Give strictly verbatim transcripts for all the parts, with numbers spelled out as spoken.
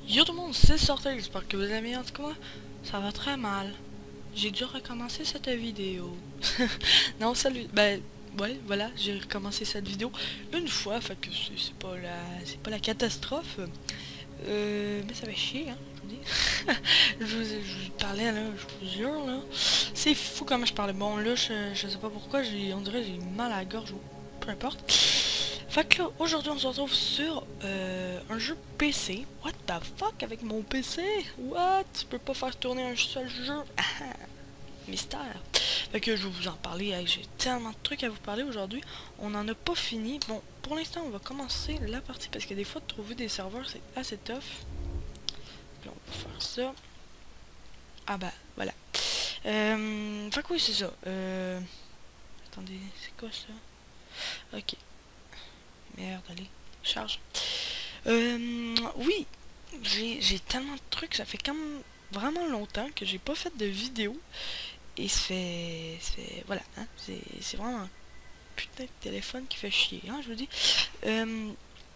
Yo tout le monde, c'est sorti, j'espère que vous allez bien. En tout cas, moi, ça va très mal. J'ai dû recommencer cette vidéo. Non, salut. Ben, ouais, voilà, j'ai recommencé cette vidéo une fois, fait que c'est pas la, c'est pas la catastrophe. Euh, mais ça va chier, hein, je vous dis. je, vous, je vous parlais là, je vous jure là. C'est fou comment je parlais. Bon là, je, je sais pas pourquoi, j'ai, on dirait j'ai mal à la gorge ou peu importe. Fait que là, aujourd'hui on se retrouve sur euh, un jeu P C. What the fuck avec mon P C? What? Tu peux pas faire tourner un seul jeu? Mystère. Fait que je vais vous en parler. Hey, j'ai tellement de trucs à vous parler aujourd'hui. On n'en a pas fini. Bon, pour l'instant on va commencer la partie parce que des fois de trouver des serveurs c'est assez tough. Puis on va faire ça. Ah bah voilà. Euh, fait que oui c'est ça. Euh, attendez, c'est quoi ça? Ok. Merde, allez, charge. Euh, oui, j'ai tellement de trucs, ça fait quand même vraiment longtemps que j'ai pas fait de vidéo. Et ça fait, ça fait voilà, hein, c'est vraiment un putain de téléphone qui fait chier, hein, je vous dis. Euh,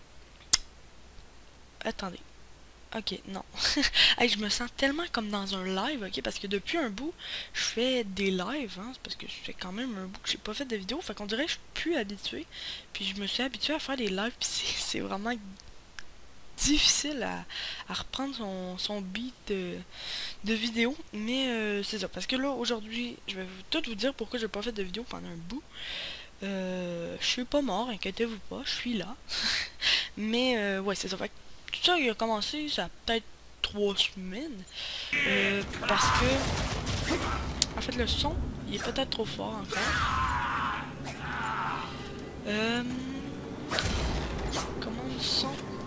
attendez. Ok, non. Hey, je me sens tellement comme dans un live, ok, parce que depuis un bout, je fais des lives, hein, parce que je fais quand même un bout que j'ai pas fait de vidéo, fait qu'on dirait que je suis plus habitué, puis je me suis habitué à faire des lives, puis c'est vraiment difficile à, à reprendre son, son beat de, de vidéo, mais euh, c'est ça, parce que là, aujourd'hui, je vais tout vous dire pourquoi j'ai pas fait de vidéo pendant un bout. Euh, je suis pas mort, inquiétez-vous pas, je suis là. Mais euh, ouais, c'est ça, fait que tout ça, il a commencé, ça a peut-être trois semaines. Euh, parce que, en fait, le son, il est peut-être trop fort encore. Euh, comment le son?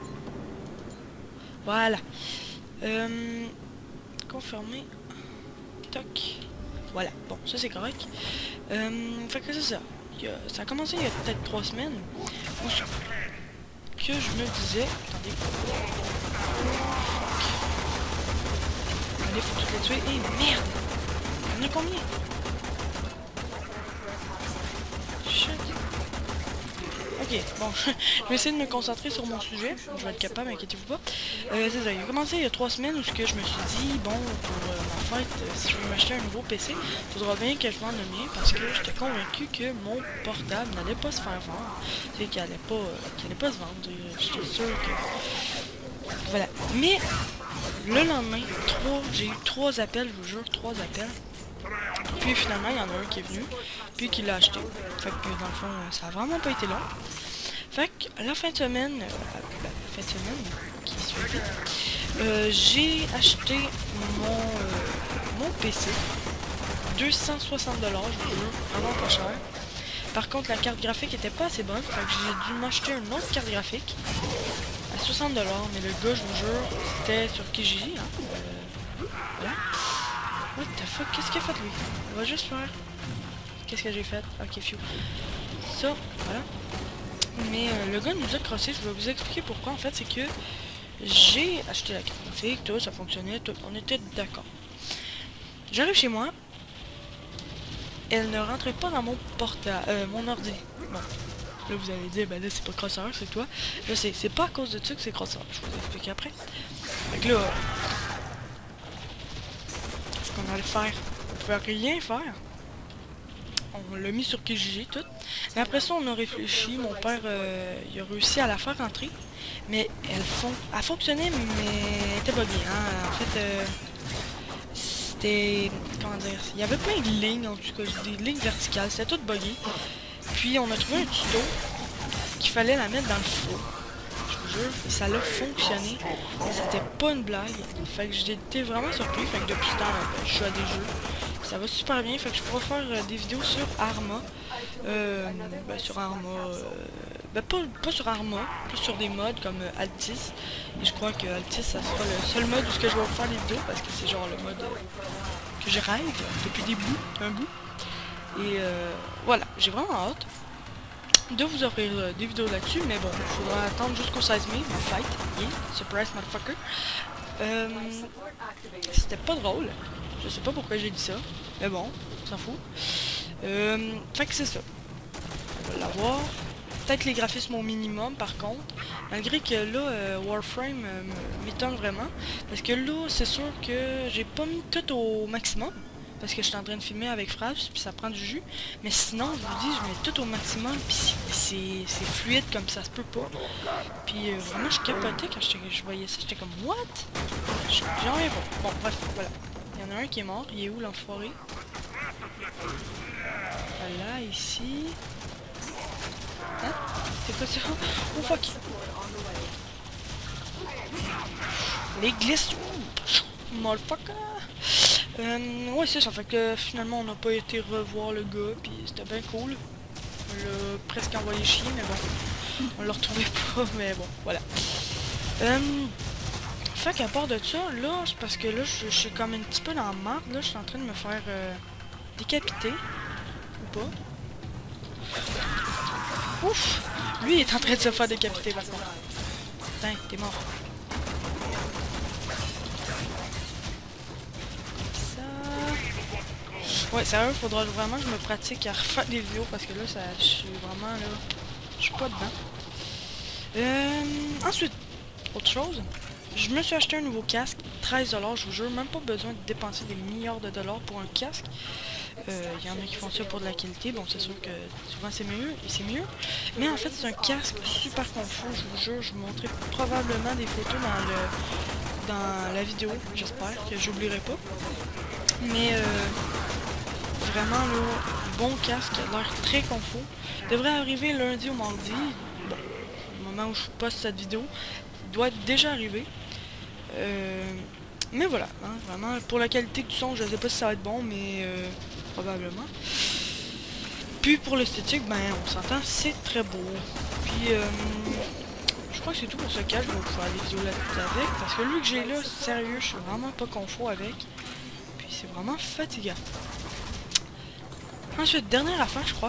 Voilà. Euh, confirmer. Toc. Voilà. Bon, ça c'est correct. Euh, fait que c'est ça. Il a, ça a commencé il y a peut-être trois semaines. Où que je me disais. Attendez. Allez, faut toutes les tuer. Eh merde! Il y en a combien? Shit. Ok, bon, je vais essayer de me concentrer sur mon sujet. Je vais être capable, inquiétez-vous pas. Euh, c'est ça, il a commencé il y a trois semaines où ce que je me suis dit, bon, pour euh, ma fête, euh, si je veux m'acheter un nouveau P C, il faudra bien que je m'en mien parce que j'étais convaincu que mon portable n'allait pas se faire vendre. Tu sais, qu'il allait pas, euh, qu'il allait pas se vendre. J'étais sûr que... Voilà. Mais, le lendemain, trois, j'ai eu trois appels, je vous jure, trois appels. Puis finalement, il y en a un qui est venu, puis qui l'a acheté. Fait que dans le fond, ça a vraiment pas été long. Fait que la fin de semaine, euh, la fin de semaine qui suivit, euh, j'ai acheté mon, euh, mon P C. deux cent soixante dollars, je vous jure, vraiment pas cher. Par contre, la carte graphique était pas assez bonne, fait que j'ai dû m'acheter une autre carte graphique à soixante dollars. Mais le gars, je vous jure, c'était sur Kijiji, hein. Euh, voilà. What the fuck, qu'est-ce qu'il a fait lui? On va juste faire. Qu'est-ce que j'ai fait? Ok, phew. Ça, voilà. Mais euh, le gars nous a crossé, je vais vous expliquer pourquoi. En fait, c'est que j'ai acheté la carte graphique, tout, ça fonctionnait, tout, on était d'accord. J'arrive chez moi, elle ne rentrait pas dans mon portable, euh, mon ordi. Bon, là vous allez dire, ben là c'est pas crosseur, c'est toi. Là c'est pas à cause de ça que c'est crosseur, je vais vous expliquer après. Fait que là, ce qu'on allait faire, on pouvait rien faire. On l'a mis sur Kijiji tout. Mais après ça, on a réfléchi. Mon père, euh, il a réussi à la faire rentrer. Mais elle, fon elle fonctionnait, mais elle était buggée. Hein. En fait, euh, c'était... Comment dire? Il y avait plein de lignes, en tout cas, des lignes verticales. C'était tout buggé. Puis, on a trouvé un tuto qu'il fallait la mettre dans le four. Je vous jure. Et ça a fonctionné. C'était pas une blague. Fait que j'étais vraiment surpris. Fait que depuis ce temps, ben, je joue à des jeux. Ça va super bien, fait que je pourrais faire euh, des vidéos sur Arma. Euh, ben, sur Arma. Euh, ben pas, pas sur Arma, plus sur des modes comme euh, Altis. Et je crois que Altis, ça sera le seul mode où ce que je vais vous faire les vidéos, parce que c'est genre le mode euh, que je rêve depuis des bouts, un bout. Et euh, voilà, j'ai vraiment hâte de vous offrir euh, des vidéos là-dessus, mais bon, il faudra attendre jusqu'au seize mai, ma fête. Yeah, surprise motherfucker. Euh, C'était pas drôle. Je sais pas pourquoi j'ai dit ça. Mais bon, on s'en fout. Euh, fait que c'est ça. On va l'avoir. peut-être les graphismes au minimum par contre. Malgré que là, euh, Warframe euh, m'étonne vraiment. Parce que là, c'est sûr que j'ai pas mis tout au maximum. Parce que je suis en train de filmer avec Fraps, puis ça prend du jus. Mais sinon, je vous dis, je mets tout au maximum, puis c'est fluide comme ça se peut pas. Puis euh, vraiment, je capotais quand je voyais ça. J'étais comme, what? J'en reviens pas. Bon, bref, voilà. Il y en a un qui est mort. Il est où l'enfoiré? Voilà, ici. Hein? C'est quoi ça? Oh fuck! Les glisses! Motherfucker! Euh, ouais, c'est ça. Fait que finalement, on n'a pas été revoir le gars, puis c'était bien cool. On l'a presque envoyé chier, mais bon. On l'a retrouvé pas, mais bon, voilà. Euh, fait qu'à part de ça, là, c'est parce que là, je, je suis comme un petit peu dans la marde. Là, je suis en train de me faire euh, décapiter. Ou pas. Ouf! Lui, il est en train de se faire décapiter, par contre. Putain, t'es mort. Ouais, sérieux, faudra vraiment que je me pratique à refaire des vidéos parce que là, ça, je suis vraiment là, je suis pas dedans. Euh, ensuite, autre chose, je me suis acheté un nouveau casque, treize dollars, je vous jure, même pas besoin de dépenser des milliards de dollars pour un casque. Il euh, y en a qui font ça pour de la qualité, bon c'est sûr que souvent c'est mieux, et c'est mieux. Mais en fait, c'est un casque super confort, je vous jure, je vous montrerai probablement des photos dans le dans la vidéo, j'espère que j'oublierai pas. Mais euh, vraiment là, bon casque, il a l'air très confort. Devrait arriver lundi ou mardi. Bon, au moment où je poste cette vidéo, il doit être déjà arrivé. Euh, mais voilà, hein, vraiment, pour la qualité du son, je sais pas si ça va être bon, mais euh, probablement. Puis pour l'esthétique, ben on s'entend, c'est très beau. Puis euh, je crois que c'est tout pour ce casque, je vais faire des vidéos là-dessus avec, parce que lui que j'ai là, sérieux, je suis vraiment pas confort avec. Puis c'est vraiment fatigant. Ensuite, dernière affaire, je crois.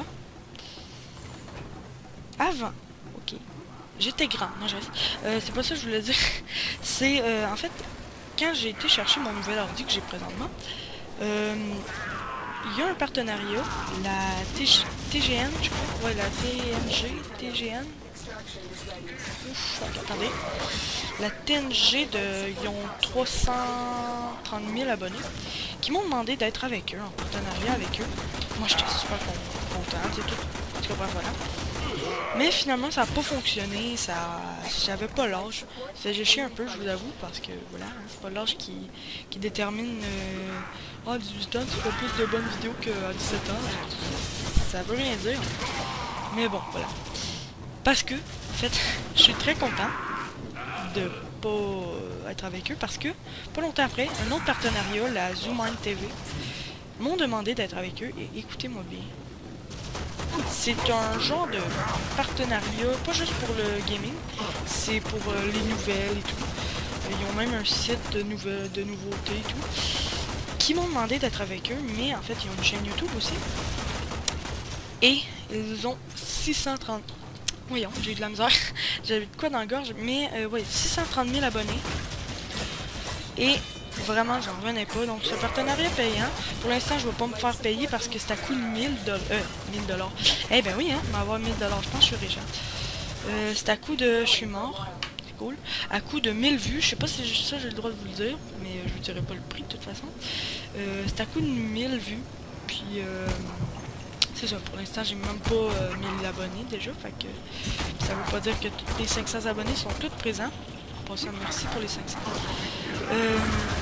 Avant, ok, j'étais grand, non je reste. Euh, c'est pas ça que je voulais dire. C'est, euh, en fait, quand j'ai été chercher mon nouvel ordi que j'ai présentement, euh, il y a un partenariat, la T G N, je crois, ouais, la T N G, T G N. Ouf, attendez. La T N G, de, ils ont trois cent trente mille abonnés, qui m'ont demandé d'être avec eux, en partenariat avec eux. Moi, j'étais super content, c'est tout. Tu comprends, voilà. Mais finalement, ça n'a pas fonctionné, ça, j'avais pas l'âge. Ça j'ai chié un peu, je vous avoue, parce que voilà, hein, c'est pas l'âge qui, qui détermine. Euh, ah, oh, dix-huit ans, tu fais plus de bonnes vidéos qu'à dix-sept ans. Ça veut rien dire. Mais bon, voilà. Parce que, en fait, je suis très content de pas être avec eux, parce que, pas longtemps après, un autre partenariat, la ZooMind T V, m'ont demandé d'être avec eux, et écoutez-moi bien. C'est un genre de partenariat, pas juste pour le gaming, c'est pour euh, les nouvelles et tout. Euh, ils ont même un site de, nouvelles, de nouveautés et tout, qui m'ont demandé d'être avec eux, mais en fait ils ont une chaîne YouTube aussi. Et ils ont six cent trente... Voyons, j'ai eu de la misère, j'avais de quoi dans la gorge, mais euh, ouais, six cent trente mille abonnés. Et vraiment, j'en revenais pas. Donc, ce partenariat payant, pour l'instant, je vais pas me faire payer parce que c'est à coût de mille dollars. Euh, mille dollars. Eh ben oui, hein, m'avoir mille dollars. Je pense que je suis riche. Hein. Euh, c'est à coût de... Je suis mort. C'est cool. À coût de mille vues. Je sais pas si ça, j'ai le droit de vous le dire, mais je vous dirai pas le prix de toute façon. Euh, c'est à coût de mille vues. Puis, euh, c'est ça. Pour l'instant, j'ai même pas euh, mille abonnés déjà. Fait que ça veut pas dire que tous les cinq cents abonnés sont tous présents. En passant, merci pour les cinq cents. Euh,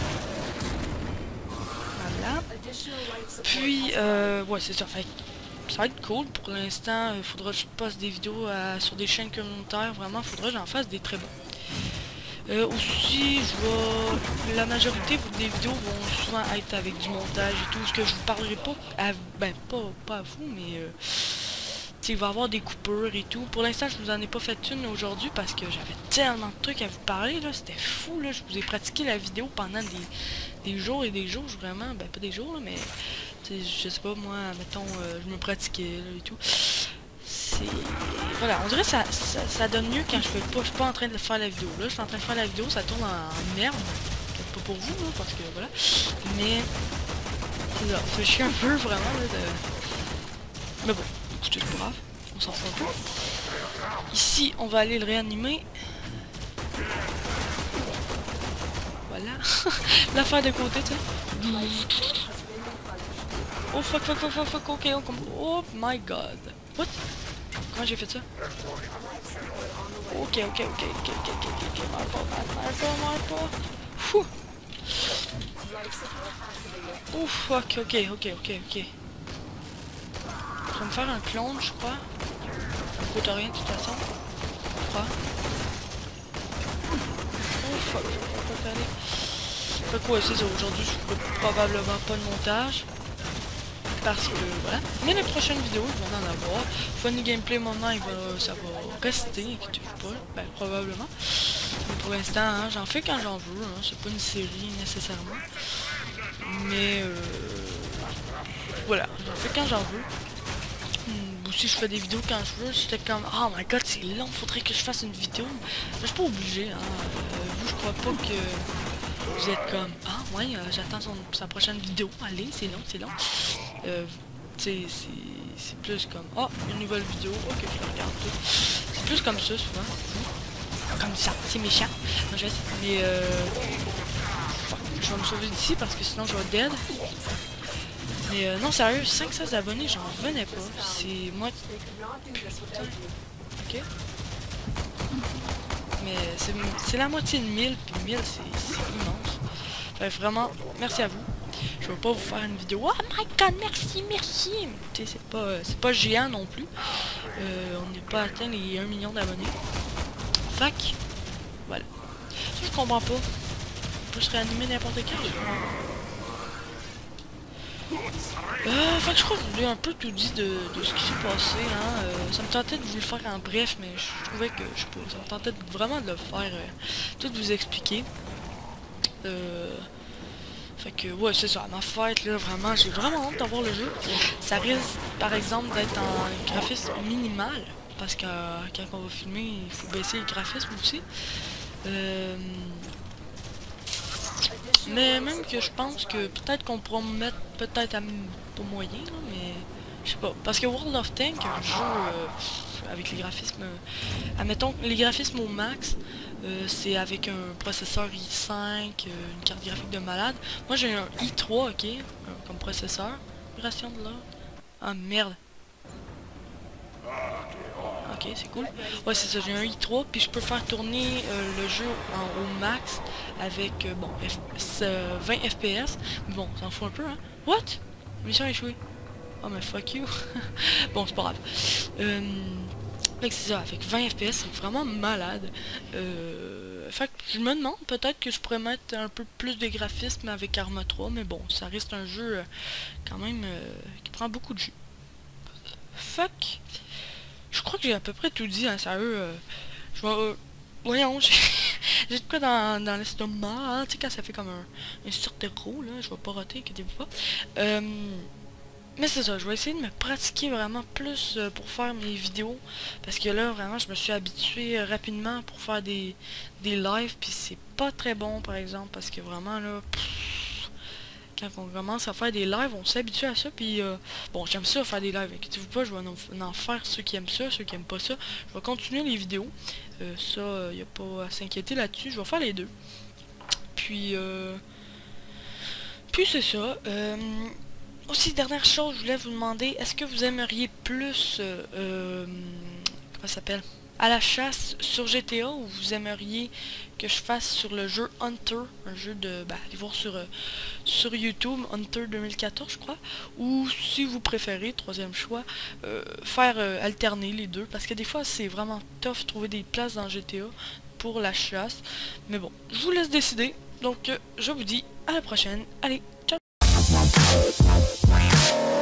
voilà. Puis, euh, ouais, c'est ça. Fait ça va être cool. Pour l'instant, il faudra que je poste des vidéos à, sur des chaînes communautaires. Vraiment, il faudra que j'en fasse des très bons. Euh, aussi, je vais... La majorité des vidéos vont souvent être avec du montage et tout. Ce que je vous parlerai pas à... Ben, pas, pas à vous, mais... Euh, il va y avoir des coupures et tout. Pour l'instant, je vous en ai pas fait une aujourd'hui parce que j'avais tellement de trucs à vous parler, là. C'était fou, là. Je vous ai pratiqué la vidéo pendant des, des jours et des jours, vraiment. Ben, pas des jours, là, mais... Je sais pas, moi, mettons, euh, je me pratiquais, là, et tout. C'est... Voilà, on dirait que ça, ça, ça donne mieux quand je fais pas... Je suis pas en train de faire la vidéo, là. Je suis en train de faire la vidéo, ça tourne en merde. Pas pour vous, là, parce que, voilà. Mais... C'est ça, ça chie un peu, vraiment, là, de... Mais bon. C'est pas grave, on s'en fout un peu. Ici, on va aller le réanimer. Voilà. L'affaire de côté, tu sais. Oh fuck, fuck, fuck, fuck, fuck, ok, on... Oh my god. What? Comment j'ai fait ça? Ok, ok, ok, ok, ok, ok, ok, ok, meurs pas, meurs pas, meurs pas. Fouh. Oh fuck, ok, ok, ok, ok. Je vais me faire un clone, je crois. Ça me coûte rien de toute façon. Je crois. Oh fuck, je vais pas aller. Fait quoi, c'est ça, aujourd'hui je ferai probablement pas de montage. Parce que voilà. Mais les prochaines vidéos, ils vont en avoir. Funny gameplay maintenant, il va, ça va rester, inquiétez-vous pas. Ben, probablement. Mais pour l'instant, hein, j'en fais quand j'en veux. Hein, c'est pas une série nécessairement. Mais euh, voilà, j'en fais quand j'en veux. Hum, aussi, je fais des vidéos quand je veux. J'étais comme, oh my god, c'est long, faudrait que je fasse une vidéo. Mais je suis pas obligé. Hein. Euh, vous, je crois pas que vous êtes comme, ah ouais, euh, j'attends sa prochaine vidéo. Allez, c'est long, c'est long. Euh, c'est plus comme, oh, une nouvelle vidéo, ok, je la regarde tout. C'est plus comme ça souvent. Comme ça, c'est méchant. Non, je sais, mais euh, je vais me sauver d'ici parce que sinon je vais être dead. Mais euh, non, sérieux, cinq cents abonnés, j'en revenais pas. C'est moi. Putain. Ok. Mais c'est la moitié de mille, puis mille c'est immense. Enfin, vraiment, merci à vous. Je vais pas vous faire une vidéo. Oh my god, merci, merci. Tu sais, c'est pas, c'est pas géant non plus. Euh, on n'est pas atteint les un million d'abonnés. Fac. Voilà. Ça, je comprends pas. On peut se réanimer n'importe quand. Euh, fait que je crois que je vous ai un peu tout dit de, de ce qui s'est passé. Hein. Euh, ça me tentait de vous le faire en bref, mais je trouvais que je sais pas, ça me tentait de, vraiment de le faire, euh, tout vous expliquer. Euh, fait que ouais, c'est ça, ma fête là, vraiment, j'ai vraiment hâte d'avoir le jeu. Ça risque par exemple d'être en graphisme minimal, parce que euh, quand on va filmer, il faut baisser le graphisme aussi. Euh, Mais même que je pense que peut-être qu'on pourra me mettre peut-être à pas moyen, là, mais je sais pas. Parce que World of Tanks, un jeu euh, avec les graphismes, euh, admettons les graphismes au max, euh, c'est avec un processeur i cinq, euh, une carte graphique de malade. Moi j'ai un i trois, ok, euh, comme processeur. Migration de là. Ah merde. Ok, c'est cool. Ouais, c'est ça, j'ai un i trois, puis je peux faire tourner euh, le jeu en, au max avec, euh, bon, F euh, vingt F P S. Mais bon, ça en fout un peu, hein. What? Mission échouée. Oh, mais fuck you. Bon, c'est pas grave. Euh, fait que c'est ça, avec vingt F P S, c'est vraiment malade. Euh, fait que je me demande, peut-être que je pourrais mettre un peu plus de graphisme avec Arma trois, mais bon, ça reste un jeu euh, quand même euh, qui prend beaucoup de jus. Fuck. Je crois que j'ai à peu près tout dit, hein, sérieux. Euh, je vais... Euh, voyons, j'ai de quoi dans, dans l'estomac, hein, tu sais, quand ça fait comme un, une sorte de gros, là, je vais pas rater, inquiétez-vous pas. Euh, mais c'est ça, je vais essayer de me pratiquer vraiment plus euh, pour faire mes vidéos. Parce que là, vraiment, je me suis habitué euh, rapidement pour faire des, des lives, puis c'est pas très bon, par exemple, parce que vraiment, là... Pff, quand on commence à faire des lives, on s'habitue à ça, puis euh, bon, j'aime ça faire des lives, inquiétez-vous pas, je vais en, en faire ceux qui aiment ça, ceux qui aiment pas ça. Je vais continuer les vidéos, euh, ça, il euh, n'y a pas à s'inquiéter là-dessus, je vais faire les deux. Puis, euh, puis c'est ça. Euh, aussi, dernière chose, je voulais vous demander, est-ce que vous aimeriez plus, euh, euh, comment ça s'appelle, à la chasse sur G T A, ou vous aimeriez que je fasse sur le jeu Hunter, un jeu de, bah, allez voir sur, euh, sur YouTube, Hunter deux mille quatorze je crois, ou si vous préférez, troisième choix, euh, faire euh, alterner les deux, parce que des fois c'est vraiment tough trouver des places dans G T A pour la chasse, mais bon, je vous laisse décider, donc euh, je vous dis à la prochaine, allez, ciao.